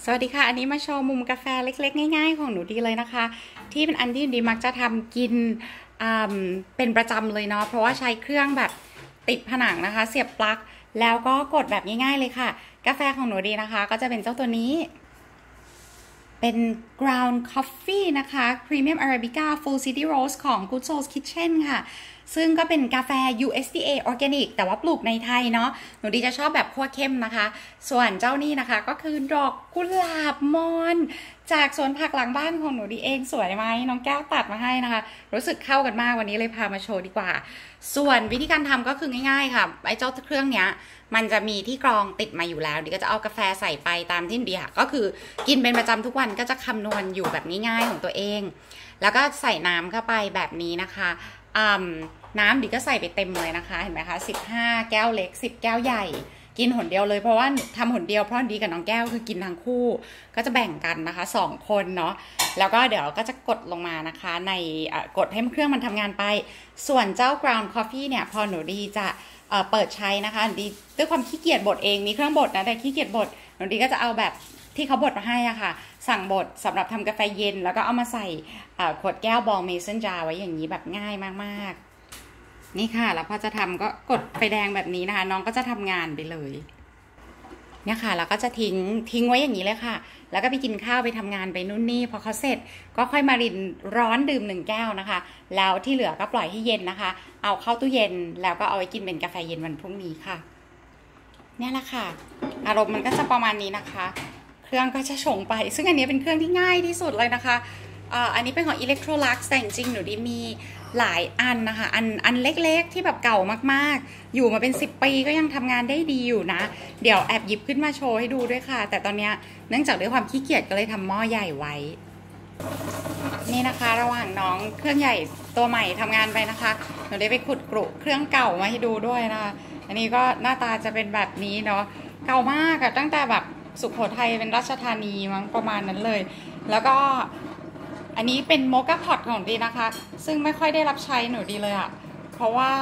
วัสดีค่ะอันนี้มาโชว์มุมกาแฟเล็กๆง่ายๆของหนูดีเลยนะคะที่เป็นอันที่ดีมักจะทำกินเป็นประจำเลยเนาะเพราะว่าใช้เครื่องแบบติดผนังนะคะเสียบปลั๊กแล้วก็กดแบบง่ายๆเลยค่ะกาแฟของหนูดีนะคะก็จะเป็นเจ้าตัวนี้เป็น ground coffee นะคะ premium arabica full city roast ของ Good Souls Kitchen ค่ะซึ่งก็เป็นกาแฟ USDA organic แต่ว่าปลูกในไทยเนาะหนูดีจะชอบแบบคั่วเข้มนะคะส่วนเจ้านี่นะคะก็คือดอกกุหลาบมอนจากสวนผักหลังบ้านของหนูดีเองสวยไหมน้องแก้วตัดมาให้นะคะรู้สึกเข้ากันมากวันนี้เลยพามาโชว์ดีกว่าส่วนวิธีการทำก็คือง่ายๆค่ะไอ้เจ้าเครื่องเนี้ยมันจะมีที่กรองติดมาอยู่แล้วดีก็จะเอากาแฟใส่ไปตามที่ดีค่ะก็คือกินเป็นประจำทุกวันก็จะคำนวณอยู่แบบง่ายๆของตัวเองแล้วก็ใส่น้ำเข้าไปแบบนี้นะคะน้ำดีก็ใส่ไปเต็มเลยนะคะเห็นไหมคะ15แก้วเล็ก10แก้วใหญ่กินหนเดียวเลยเพราะว่าทำหนเดียวเพราะดีกับน้องแก้วคือกินทั้งคู่ก็จะแบ่งกันนะคะ2คนเนาะแล้วก็เดี๋ยวก็จะกดลงมานะคะในกดให้เครื่องมันทำงานไปส่วนเจ้า ground coffee เนี่ยพอหนูดีจะเปิดใช้นะคะดีด้วยความขี้เกียจบดเองมีเครื่องบดนะแต่ขี้เกียจบดหนูดีก็จะเอาแบบที่เขาบดมาให้อะค่ะสั่งบดสำหรับทำกาแฟเย็นแล้วก็เอามาใส่ขวดแก้วบอลเมสันจาร์ไว้อย่างนี้แบบง่ายมากๆนี่ค่ะแล้วพอจะทำก็กดไฟแดงแบบนี้นะคะน้องก็จะทำงานไปเลยเนี่ยค่ะแล้วก็จะทิ้งไว้อย่างนี้เลยค่ะแล้วก็ไปกินข้าวไปทำงานไปนู่นนี่พอเขาเสร็จก็ค่อยมารินร้อนดื่ม1 แก้วนะคะแล้วที่เหลือก็ปล่อยให้เย็นนะคะเอาเข้าตู้เย็นแล้วก็เอาไว้กินเป็นกาแฟเย็นวันพรุ่งนี้ค่ะเนี่ยแหละค่ะอารมณ์มันก็จะประมาณนี้นะคะเครื่องก็จะชงไปซึ่งอันนี้เป็นเครื่องที่ง่ายที่สุดเลยนะคะอันนี้เป็นของ Electrolux แต่จริงๆหนูดีมีหลายอันนะคะอันเล็กๆที่แบบเก่ามากๆอยู่มาเป็น10 ปีก็ยังทำงานได้ดีอยู่นะเดี๋ยวแอบหยิบขึ้นมาโชว์ให้ดูด้วยค่ะแต่ตอนนี้เนื่องจากด้วยความขี้เกียจก็เลยทำหม้อใหญ่ไว้นี่นะคะระหว่างน้องเครื่องใหญ่ตัวใหม่ทำงานไปนะคะหนูได้ไปขุดกรุเครื่องเก่ามาให้ดูด้วยนะคะอันนี้ก็หน้าตาจะเป็นแบบนี้เนาะเก่ามากอะตั้งแต่แบบสุโขทัยเป็นราชธานีมั้งประมาณนั้นเลยแล้วก็อันนี้เป็นโมกาพอตของดีนะคะซึ่งไม่ค่อยได้รับใช้หนูดีเลยอะเพราะว่า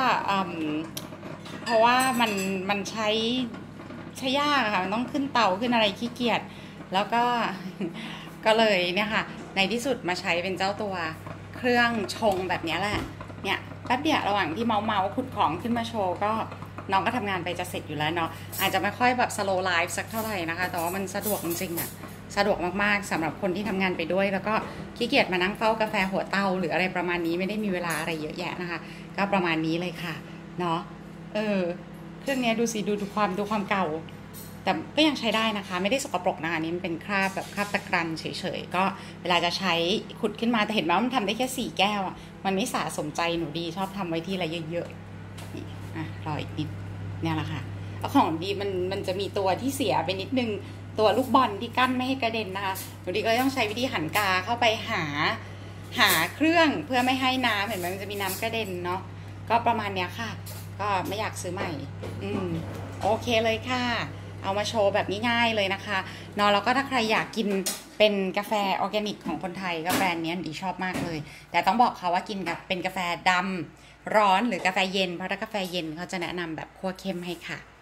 มันใช้ยากค่ะมันต้องขึ้นเตาขึ้นอะไรขี้เกียจแล้วก็เลยเนี่ยค่ะในที่สุดมาใช้เป็นเจ้าตัวเครื่องชงแบบนี้แหละเนี่ยแป๊บเดียวระหว่างที่เมาขุดของขึ้นมาโชว์ก็น้องก็ทำงานไปจะเสร็จอยู่แล้วเนาะอาจจะไม่ค่อยแบบ slow life สักเท่าไหร่นะคะแต่ว่ามันสะดวกจริงๆอะสะดวกมากๆสำหรับคนที่ทำงานไปด้วยแล้วก็ขี้เกียจมานั่งเฝ้ากาแฟหัวเตาหรืออะไรประมาณนี้ไม่ได้มีเวลาอะไรเยอะแยะนะคะก็ประมาณนี้เลยค่ะเนาะเครื่องนี้ดูสิดูความเก่าแต่ก็ยังใช้ได้นะคะไม่ได้สกปรกนะคะนี่มันเป็นคราบแบบคราบตะกรันเฉยๆก็เวลาจะใช้ขุดขึ้นมาแต่เห็นว่ามันทำได้แค่4 แก้วอ่ะมันไม่สะสมใจหนูดีชอบทำไว้ที่อะไรเยอะๆรออีกนิดเนี่ยแหละค่ะแล้วของดีมันจะมีตัวที่เสียไปนิดนึงตัวลูกบอลที่กั้นไม่ให้กระเด็นนะคะหนูดีก็ต้องใช้วิธีหันกาเข้าไปหาเครื่องเพื่อไม่ให้น้ำเห็นไหมมันจะมีน้ำกระเด็นเนาะก็ประมาณเนี้ยค่ะก็ไม่อยากซื้อใหม่โอเคเลยค่ะเอามาโชว์แบบง่ายๆเลยนะคะเนาะแล้วก็ถ้าใครอยากกินเป็นกาแฟออร์แกนิกของคนไทยก็แบรนด์นี้ดีชอบมากเลยแต่ต้องบอกเขาว่ากินกับเป็นกาแฟดำร้อนหรือกาแฟเย็นเพราะถ้ากาแฟเย็นเขาจะแนะนำแบบคั่วเข้มให้ค่ะ